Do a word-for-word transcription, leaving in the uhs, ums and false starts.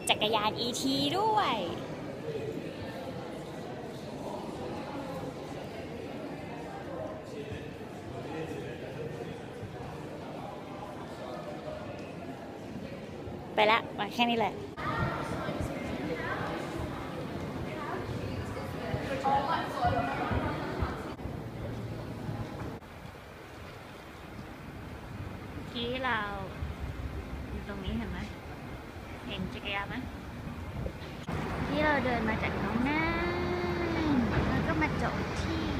จักรยาน อี ที ด้วย ไปละมาแค่นี้แหละที่เราอยู่ตรงนี้เห็นไหมเห็นจักรยานไหมที่เราเดินมาจากน้องน้ำแล้วก็มาจบที่